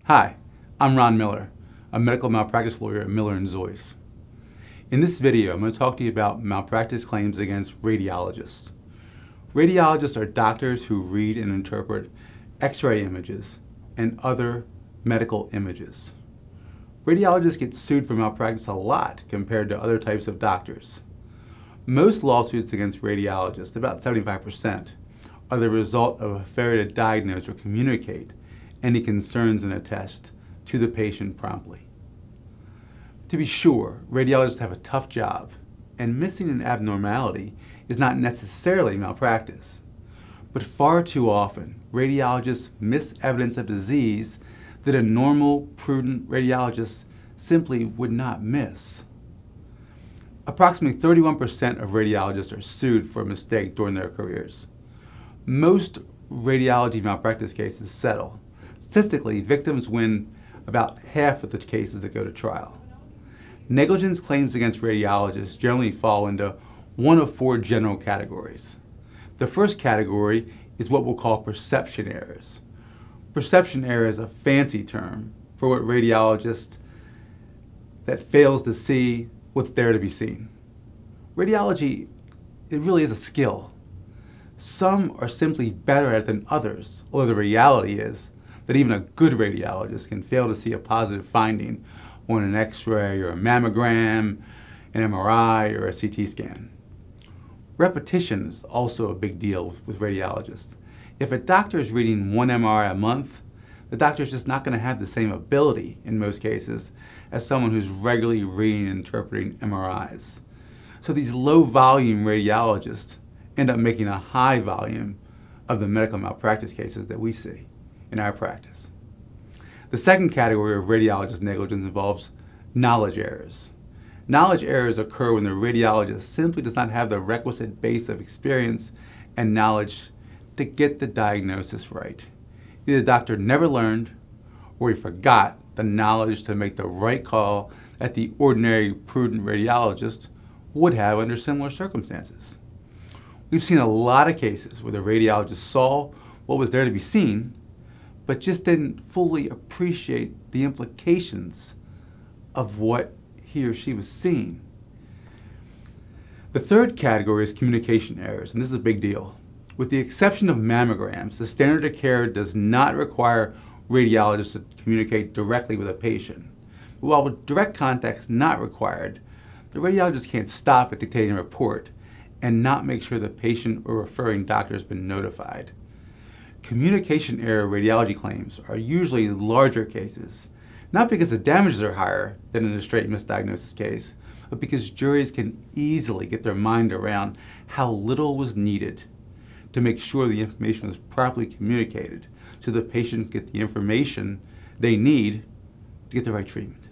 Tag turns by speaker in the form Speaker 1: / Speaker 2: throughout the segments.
Speaker 1: Hi, I'm Ron Miller, a medical malpractice lawyer at Miller & Zois. In this video, I'm going to talk to you about malpractice claims against radiologists. Radiologists are doctors who read and interpret X-ray images and other medical images. Radiologists get sued for malpractice a lot compared to other types of doctors. Most lawsuits against radiologists, about 75%, are the result of a failure to diagnose or communicate any concerns in a test to the patient promptly. To be sure, radiologists have a tough job, and missing an abnormality is not necessarily malpractice. But far too often, radiologists miss evidence of disease that a normal, prudent radiologist simply would not miss. Approximately 31% of radiologists are sued for a mistake during their careers. Most radiology malpractice cases settle. Statistically, victims win about half of the cases that go to trial. Negligence claims against radiologists generally fall into one of four general categories. The first category is what we'll call perception errors. Perception error is a fancy term for what radiologist that fails to see what's there to be seen. Radiology, it really is a skill. Some are simply better at it than others, although the reality is that even a good radiologist can fail to see a positive finding on an X-ray or a mammogram, an MRI, or a CT scan. Repetition is also a big deal with radiologists. If a doctor is reading one MRI a month, the doctor is just not going to have the same ability in most cases as someone who's regularly reading and interpreting MRIs. So these low-volume radiologists end up making a high volume of the medical malpractice cases that we see in our practice. The second category of radiologist negligence involves knowledge errors. Knowledge errors occur when the radiologist simply does not have the requisite base of experience and knowledge to get the diagnosis right. Either the doctor never learned or he forgot the knowledge to make the right call that the ordinary prudent radiologist would have under similar circumstances. We've seen a lot of cases where the radiologist saw what was there to be seen, but just didn't fully appreciate the implications of what he or she was seeing. The third category is communication errors, and this is a big deal. With the exception of mammograms, the standard of care does not require radiologists to communicate directly with a patient. But while direct contact is not required, the radiologist can't stop at dictating a report and not make sure the patient or referring doctor has been notified. Communication error radiology claims are usually larger cases, not because the damages are higher than in a straight misdiagnosis case, but because juries can easily get their mind around how little was needed to make sure the information was properly communicated so the patient get the information they need to get the right treatment.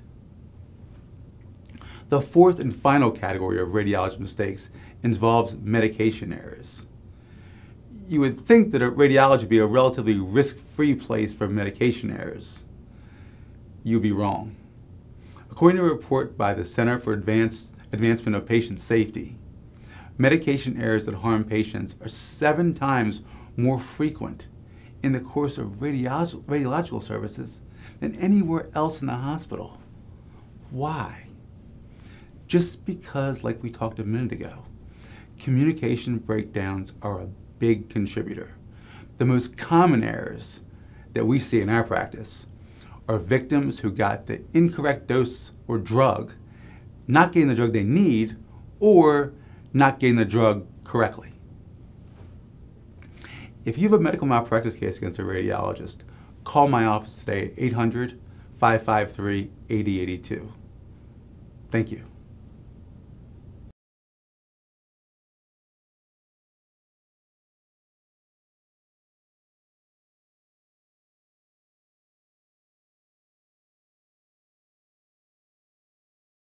Speaker 1: The fourth and final category of radiology mistakes involves medication errors. You would think that radiology would be a relatively risk-free place for medication errors. You'd be wrong. According to a report by the Center for Advancement of Patient Safety, medication errors that harm patients are 7 times more frequent in the course of radiological services than anywhere else in the hospital. Why? Just because, like we talked a minute ago, communication breakdowns are a big contributor. The most common errors that we see in our practice are victims who got the incorrect dose or drug, not getting the drug they need, or not getting the drug correctly. If you have a medical malpractice case against a radiologist, call my office today at 800-553-8082. Thank you.